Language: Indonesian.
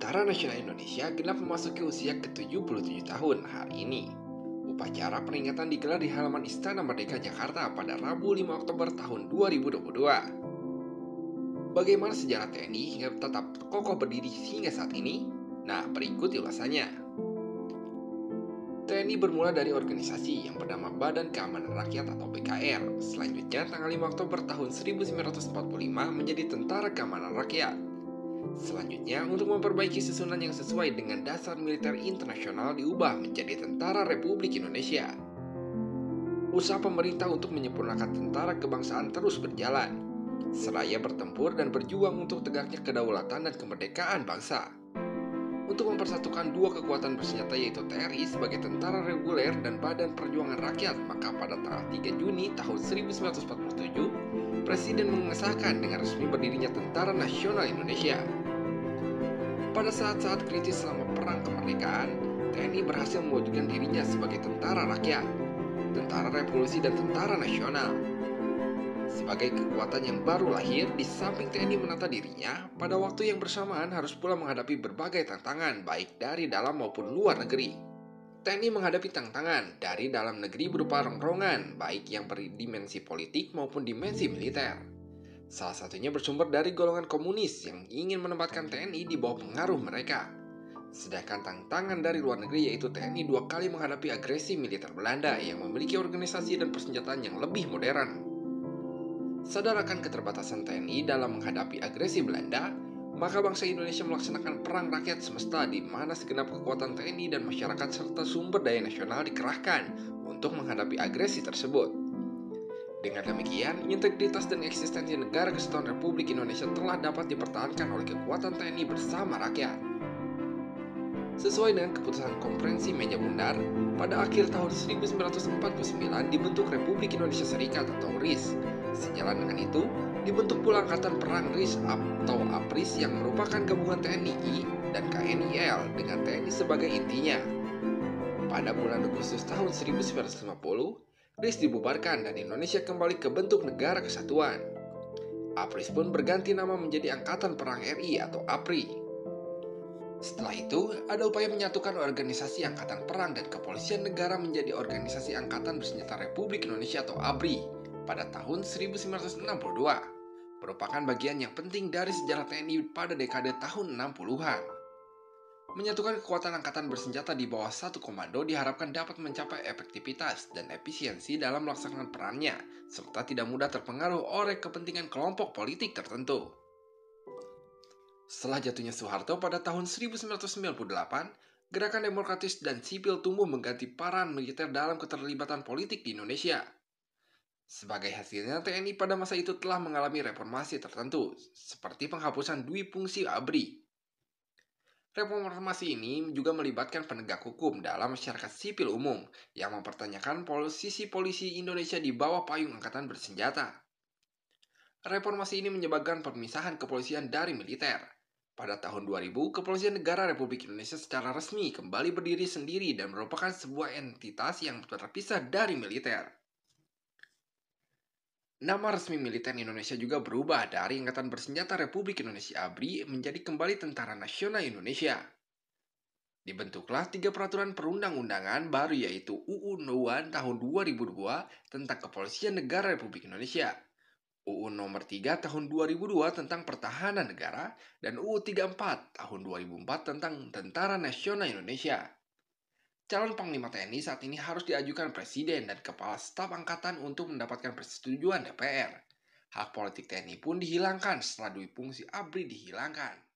Tentara Nasional Indonesia genap memasuki usia ke-77 tahun hari ini. Upacara peringatan digelar di halaman Istana Merdeka Jakarta pada Rabu 5 Oktober tahun 2022. Bagaimana sejarah TNI hingga tetap kokoh berdiri hingga saat ini? Nah, berikut ulasannya. TNI bermula dari organisasi yang bernama Badan Keamanan Rakyat atau BKR. Selanjutnya, tanggal 5 Oktober tahun 1945 menjadi Tentara Keamanan Rakyat. Selanjutnya, untuk memperbaiki susunan yang sesuai dengan dasar militer internasional diubah menjadi Tentara Republik Indonesia. Usaha pemerintah untuk menyempurnakan tentara kebangsaan terus berjalan, seraya bertempur dan berjuang untuk tegaknya kedaulatan dan kemerdekaan bangsa. Untuk mempersatukan dua kekuatan bersenjata yaitu TNI sebagai tentara reguler dan Badan Perjuangan Rakyat, maka pada tanggal 3 Juni tahun 1947, Presiden mengesahkan dengan resmi berdirinya Tentara Nasional Indonesia. Pada saat-saat kritis selama Perang Kemerdekaan, TNI berhasil mewujudkan dirinya sebagai tentara rakyat, tentara revolusi dan tentara nasional. Sebagai kekuatan yang baru lahir, di samping TNI menata dirinya, pada waktu yang bersamaan harus pula menghadapi berbagai tantangan, baik dari dalam maupun luar negeri. TNI menghadapi tantangan dari dalam negeri berupa rongrongan, baik yang berdimensi politik maupun dimensi militer. Salah satunya bersumber dari golongan komunis yang ingin menempatkan TNI di bawah pengaruh mereka. Sedangkan tantangan dari luar negeri yaitu TNI dua kali menghadapi agresi militer Belanda yang memiliki organisasi dan persenjataan yang lebih modern. Sadar akan keterbatasan TNI dalam menghadapi agresi Belanda, maka bangsa Indonesia melaksanakan perang rakyat semesta di mana segenap kekuatan TNI dan masyarakat serta sumber daya nasional dikerahkan untuk menghadapi agresi tersebut. Dengan demikian, integritas dan eksistensi Negara Kesatuan Republik Indonesia telah dapat dipertahankan oleh kekuatan TNI bersama rakyat. Sesuai dengan keputusan Konferensi Meja Bundar, pada akhir tahun 1949 dibentuk Republik Indonesia Serikat atau RIS. Sejalan dengan itu, dibentuk pula Angkatan Perang RIS atau APRIS yang merupakan gabungan TNI dan KNIL dengan TNI sebagai intinya. Pada bulan Agustus tahun 1950, RIS dibubarkan dan Indonesia kembali ke bentuk negara kesatuan. APRIS pun berganti nama menjadi Angkatan Perang RI atau APRI. Setelah itu, ada upaya menyatukan organisasi Angkatan Perang dan Kepolisian Negara menjadi Organisasi Angkatan Bersenjata Republik Indonesia atau ABRI pada tahun 1962, merupakan bagian yang penting dari sejarah TNI pada dekade tahun 60-an. Menyatukan kekuatan angkatan bersenjata di bawah satu komando diharapkan dapat mencapai efektivitas dan efisiensi dalam melaksanakan perannya, serta tidak mudah terpengaruh oleh kepentingan kelompok politik tertentu. Setelah jatuhnya Soeharto pada tahun 1998, gerakan demokratis dan sipil tumbuh mengganti peran militer dalam keterlibatan politik di Indonesia. Sebagai hasilnya, TNI pada masa itu telah mengalami reformasi tertentu, seperti penghapusan dui fungsi ABRI. Reformasi ini juga melibatkan penegak hukum dalam masyarakat sipil umum yang mempertanyakan posisi polisi Indonesia di bawah payung angkatan bersenjata. Reformasi ini menyebabkan pemisahan kepolisian dari militer. Pada tahun 2000, Kepolisian Negara Republik Indonesia secara resmi kembali berdiri sendiri dan merupakan sebuah entitas yang terpisah dari militer. Nama resmi militer Indonesia juga berubah dari Angkatan Bersenjata Republik Indonesia ABRI menjadi kembali Tentara Nasional Indonesia. Dibentuklah 3 peraturan perundang-undangan baru yaitu UU Nomor 1 Tahun 2002 tentang Kepolisian Negara Republik Indonesia, UU Nomor 3 Tahun 2002 tentang Pertahanan Negara, dan UU 34 Tahun 2004 tentang Tentara Nasional Indonesia. Calon Panglima TNI saat ini harus diajukan Presiden dan Kepala Staf Angkatan untuk mendapatkan persetujuan DPR. Hak politik TNI pun dihilangkan setelah dui fungsi ABRI dihilangkan.